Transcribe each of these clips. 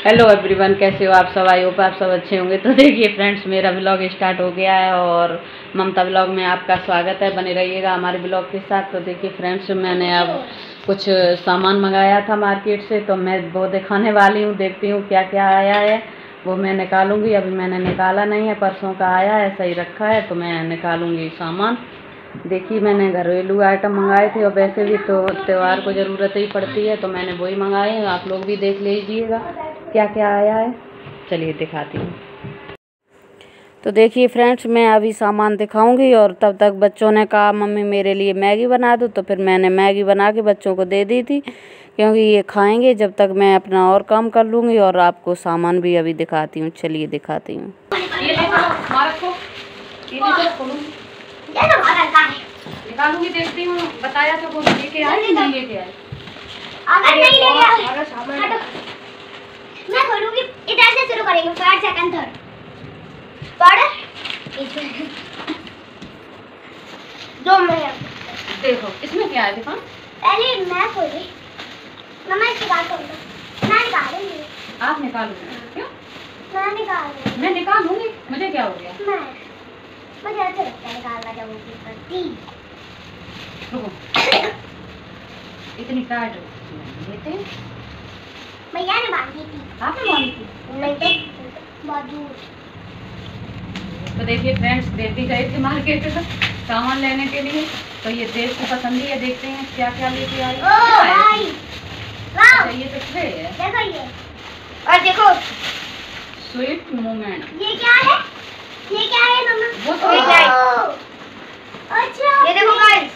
Hello everyone, कैसे हो आप सब? आई होप आप सब अच्छे होंगे। तो देखिए फ्रेंड्स, मेरा व्लॉग स्टार्ट हो गया है और ममता व्लॉग में आपका स्वागत है। बने रहिएगा हमारे व्लॉग के साथ। तो देखिए फ्रेंड्स, मैंने अब कुछ सामान मंगाया था मार्केट से, तो मैं वो दिखाने वाली हूँ। देखती हूँ क्या क्या आया है, वो मैं निकालूंगी। अभी मैंने निकाला नहीं है, परसों का आया है, ऐसा ही रखा है, तो मैं निकालूंगी सामान। देखिए मैंने घरेलू आइटम मंगाए थे और वैसे भी तो त्यौहार को ज़रूरत ही पड़ती है, तो मैंने वही मंगाए हैं। आप लोग भी देख लीजिएगा क्या क्या आया है। चलिए दिखाती हूँ। तो देखिए फ्रेंड्स, मैं अभी सामान दिखाऊंगी और तब तक बच्चों ने कहा मम्मी मेरे लिए मैगी बना दो, तो फिर मैंने मैगी बना के बच्चों को दे दी थी, क्योंकि ये खाएंगे। जब तक मैं अपना और काम कर लूँगी और आपको सामान भी अभी दिखाती हूँ। चलिए दिखाती हूँ। निकालूंगी, देखती हूँ। बताया था वो लेके आए कि नहीं लेके आए। अगर नहीं लेके आए मैं खोलूंगी। इधर से शुरू करेंगे, फर्स्ट सेकंड थर्ड पाउडर। दो मैं देखो इसमें क्या है, दिखा। पहले मैं खोली। मम्मा इसकी बात करो। मैं निकालूंगी। आप निकालोगे? क्यों? मैं निकालूंगी। मैं निकालूंगी, मुझे क्या हो गया? मुझे अच्छा लगता है निकालना जब वो करती। रुको, इतनी टाइट लेते हैं। भैया ने बांधी थी। आपने बांधी थी? नहीं तो बहुत दूर। तो देखिए फ्रेंड्स, देव भी गए थे मार्केट में सामान लेने के लिए, तो ये देव को पसंद ही है। देखते हैं क्या क्या लेके आई। ये तो ट्रे है, देखो ये। और देखो स्वीट मोमेंट। ये क्या है? ये क्या है मम्मा? वो तो अच्छा, ये देखो गाइस,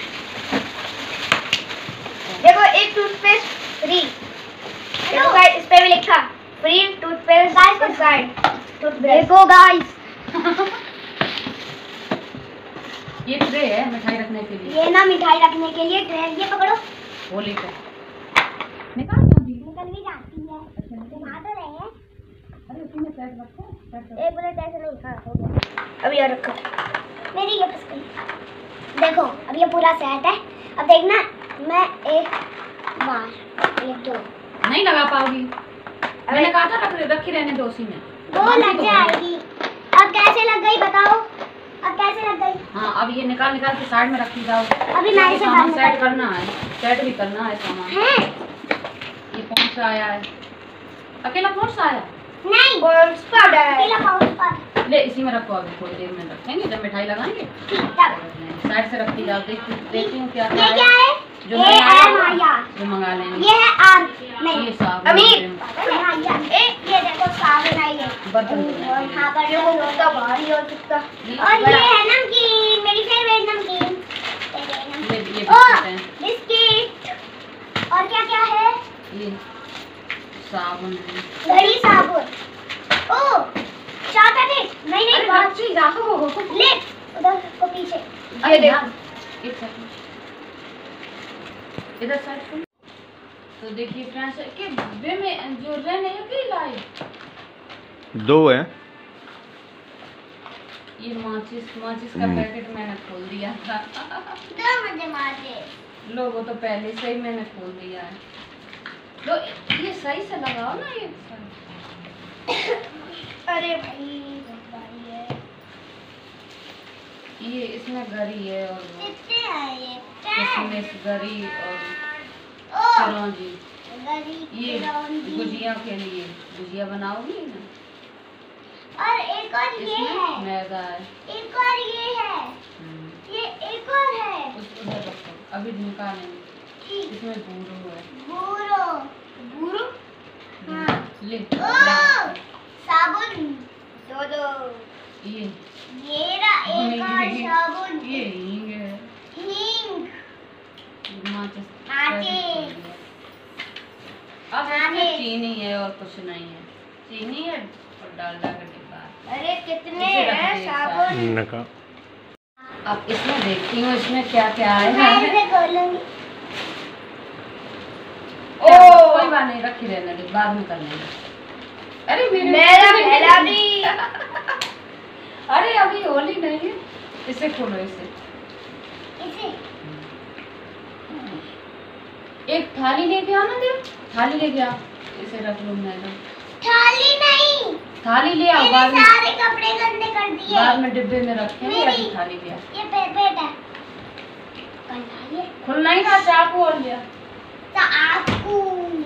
देखो एक टूथपेस्ट फ्री। देखो गाइस, इस पे भी लिखा फ्री टूथपेस्ट इनसाइड टूथब्रश। देखो गाइस ये ट्रे है मिठाई रखने के लिए। ये ना मिठाई रखने के लिए ट्रे। ये पकड़ो। वो लेकर निकाल निकल भी जाती है। अच्छा दिखा तो रहे हैं। अरे उसी में सेट रखो। एक मिनट ऐसे नहीं। हाँ हो गया। अब ये रखो। मेरी ये फंस गई। देखो अब ये पूरा सेट है। अब देखना, मैं एक बार एक दो नहीं लगा पाओगी। मैंने कहा था रखी रहने दो, उसी में दो लग जाएगी। अब कैसे लग गई बताओ? अब कैसे लग गई? हाँ, अब ये निकाल के साइड में रखी जाओ। अभी मैं इसे सामान सेट करना है, सेट भी करना है सामान है। ये कौन सा आया है? अकेला कौन सा आया? नहीं, अकेला पाउडर ले इसी में रखो। अभी थोड़ी देर में रखेंगे, जब मिठाई लगाएंगे साइड से रखी जाओ। देखती हूँ क्या क्या है। जो मंगा लेंगे। ये है आर नहीं, ये साबुन। अमीर ये देखो साबुन है। ये बर्तन हाँ बर्तन कितना भारी और कितना। और ये है नमकीन, मेरी फेवरेट नमकीन। बिस्किट। और क्या क्या है? ये साबुन है, घड़ी साबुन। ओ 4 पैकेट। नहीं नहीं बहुत चीज ले उधर को पीछे। ये देखो एक सेकंड इधर साइड से। तो देखिए फ्रेंड्स, के डिब्बे में जो रहने हैं कि लाए दो है। ये माचिस का पैकेट मैंने खोल दिया था। दो मुझे मार दे। लो वो तो पहले से ही मैंने खोल दिया है। लो ये सही से लगाओ ना ये। अरे भाई बहुत भारी है ये इसमें गरी है और कितने है ये? इसमें गरी और चिरौंजी। ये गुजिया के लिए गुजिया बनाओगी ना। और एक और ये है, मैदा है। एक और ये है, ये एक और है। उधर रखो, अभी निकालेंगे। इसमें बूरो है। बूरो हाँ। ले साबुन दो। ये रहा एक और साबुन। ये हींग है। हींग माचिस। अब इसमें चीनी है और कुछ नहीं है। चीनी है और डालडा का डिब्बा। अरे कितने हैं साबुन? अब इसमें देखती हूँ इसमें क्या क्या आया है। मैं इसे खोलूंगी। कोई बात नहीं, रखी रहने दे, बाद में कर लेंगे। अरे मेरा पहला भी। अरे अभी होली नहीं है, इसे खोलो। इसे एक थाली लेके आना। दे थाली लेके आ। इसे रख लूँ मैं तो। थाली नहीं, थाली ले आओ, मैंने बाद में सारे कपड़े गंदे कर दिए। बाद में डिब्बे में रखेंगे या फिर थाली ले आओ। ये पेट है, कंटाली है। खुलना ही ना, चाकू और लिया। चाकू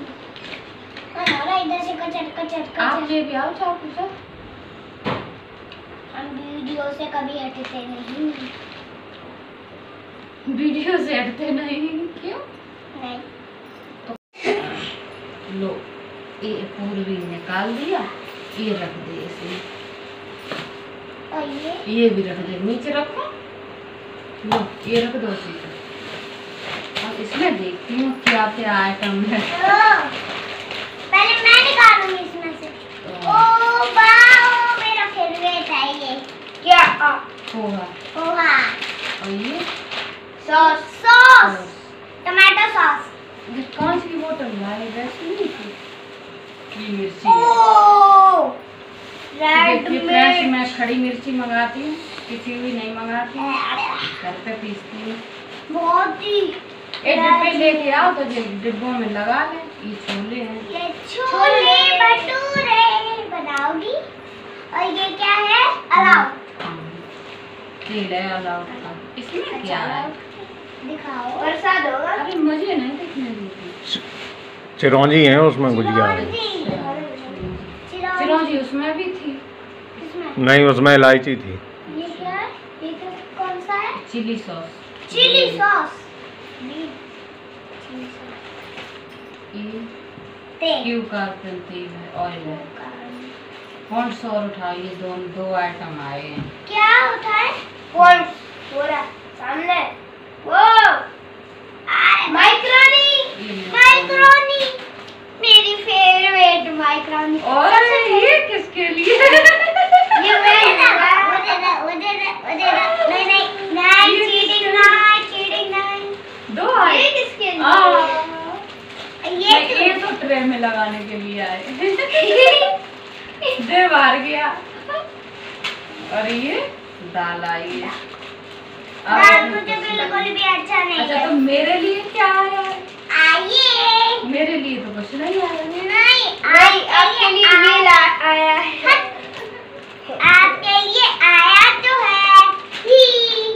इधर से कचर कचर कचर। आप ले भी आओ चाकू से। हम वीडियो से कभी हटते नहीं। वीडियो से हटते नहीं, क्यों? नहीं। लो, ये पूर्वी निकाल दिया, ये रख दे इसमें, और ये भी रख दे, नीचे रखो। लो, ये रख दो उसी पे। अब इसमें देखती हूँ क्या क्या आइटम है। पहले मैं निकालूंगी इसमें से। ओ वाओ, मेरा फेवरेट है ये। क्या? पोहा। पोहा। और ये सॉस, सॉस, टमाटो सॉस। ये कांच की बोतल लाए, वैसी नहीं थी। ये मिर्ची ओह, है। रेड देखिए फ्रेंड्स, मैं खड़ी मिर्ची मंगाती हूँ, पिसी हुई नहीं मंगाती हूँ, घर पे पीसती हूँ। बहुत ही एक डिब्बे लेके आओ तो डिब्बों में लगा ले। ये छोले हैं, ये छोले भटूरे बनाओगी। और ये क्या है? अलाव। तेल है अलाव का। इसमें क्या है? दिखाओ। प्रसाद होगा। अरे मुझे नहीं देखने देती। चिरौंजी है उसमें, गुजिया है। चिरौंजी उसमें भी थी। किसमें? नहीं, उसमें इलायची थी। ये क्या है? ये कौन सा है? Chilli sauce. Chilli sauce. ये तेल। क्यू का तेल है, ऑयल है। कौन सा और उठाओ, ये दो आइटम आए हैं। क्या होता है? कौन? पूरा सामने वो माइक्रोनी। माइक्रोनी मेरी फेवरेट माइक्रोनी। और ये किसके लिए? ये मैं नहीं चीटिंग नहीं। दो आए। ये किसके लिए? ये तो ट्रे में लगाने के लिए आए। दे बाहर गया। और ये दाल आई है। दाल मुझे बिल्कुल भी अच्छा नहीं अच्छा, है। तो मेरे लिए क्या आया है? आइए। मेरे लिए तो कुछ नहीं आया। नहीं, आपके लिए ये आया है। आपके लिए आया तो है ही।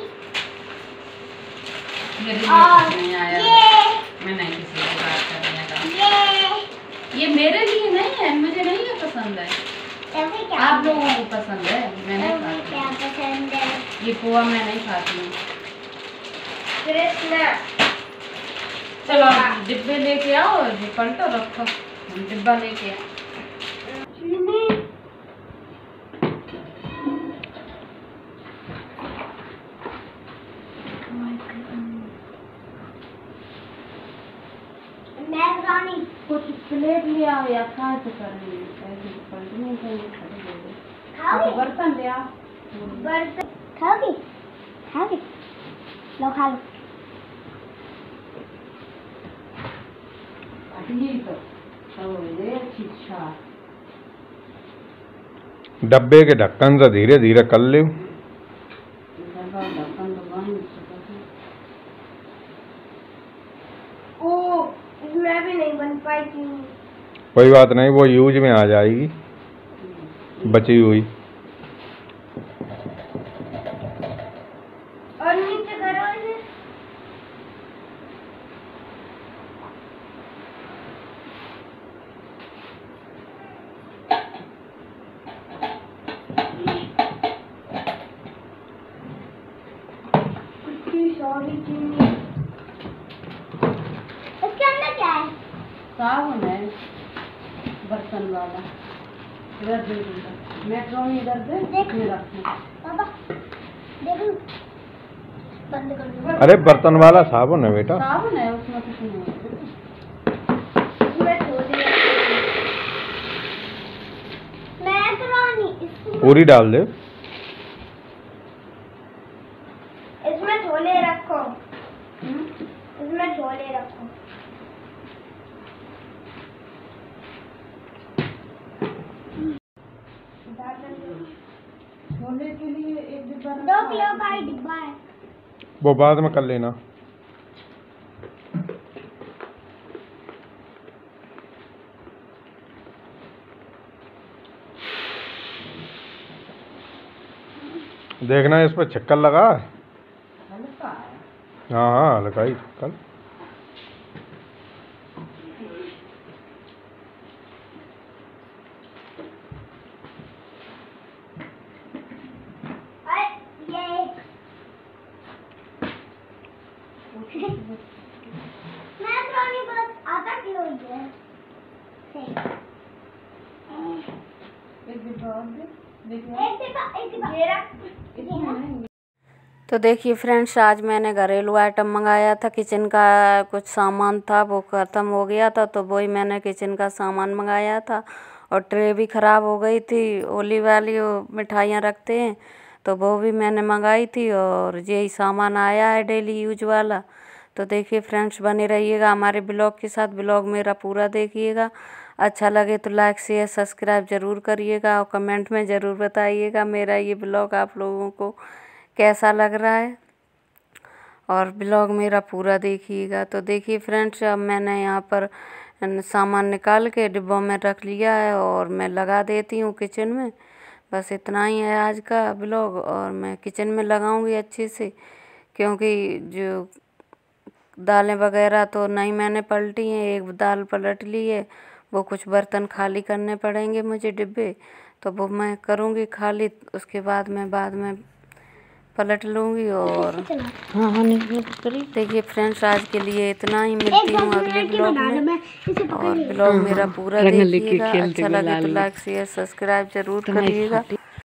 मेरे लिए और कुछ नहीं आया। मैं नहीं किसी से बात करने का। ये मेरे लिए नहीं है, मुझे नहीं है पसंद है। आप लोगों को पसंद है, मैं नहीं खाती। क्या पसंद है? ये पोहा मैं नहीं खाती हूँ। कृष्णा। चलो डिब्बे लेके आओ, ये पलटो रखो, हम डिब्बा लेके आओ। मैक्रोनी। कुछ प्लेट ले आओ या फ्राई तो कर लेंगे, पलटने के लिए खड़े ले लो। खाओगे? बर्तन ले आओ। बर्तन खाओगी? खाओगी? लो खा लो। डब्बे के ढक्कन से धीरे धीरे कर ले। ओ, इसमें भी नहीं बन पाई थी। कोई बात नहीं, वो यूज में आ जाएगी बची हुई। और नीचे करो इसे। इसके अंदर क्या है? साबुन है, बर्तन वाला। इधर दे दूंगा, मैक्रोनी इधर दे, देख में रखना। पापा देखो, बंद कर दो। अरे बर्तन वाला साबुन है बेटा। साबुन है, उसमें कुछ नहीं है। इसमें थोड़ी मैक्रोनी पूरी डाल दे। इसमें छोले रखो। इसमें छोले रखो। छोले के लिए एक डिब्बा 2 किलो का ही डिब्बा है। वो बाद में कर लेना। देखना इस पर छक्कर लगा। हाँ हाँ लगाई कल। तो देखिए फ्रेंड्स, आज मैंने घरेलू आइटम मंगाया था। किचन का कुछ सामान था वो ख़त्म हो गया था, तो वही मैंने किचन का सामान मंगाया था। और ट्रे भी ख़राब हो गई थी, ओली वाली वो मिठाइयाँ रखते हैं, तो वो भी मैंने मंगाई थी। और यही सामान आया है डेली यूज वाला। तो देखिए फ्रेंड्स, बने रहिएगा हमारे ब्लॉग के साथ। ब्लॉग मेरा पूरा देखिएगा। अच्छा लगे तो लाइक शेयर सब्सक्राइब ज़रूर करिएगा और कमेंट में ज़रूर बताइएगा मेरा ये ब्लॉग आप लोगों को कैसा लग रहा है। और ब्लॉग मेरा पूरा देखिएगा। तो देखिए फ्रेंड्स, अब मैंने यहाँ पर सामान निकाल के डिब्बों में रख लिया है और मैं लगा देती हूँ किचन में। बस इतना ही है आज का ब्लॉग। और मैं किचन में लगाऊंगी अच्छे से, क्योंकि जो दालें वगैरह तो नहीं मैंने पलटी हैं, एक दाल पलट ली है, वो कुछ बर्तन खाली करने पड़ेंगे मुझे डिब्बे, तो वो मैं करूँगी खाली। उसके बाद में पलट लूँगी। और हाँ हाँ देखिए फ्रेंड्स, आज के लिए इतना ही। मिलती हूँ अगले ब्लॉग में। और ब्लॉग मेरा पूरा देखिएगा। अच्छा लगे तो लाइक शेयर सब्सक्राइब ज़रूर करिएगा।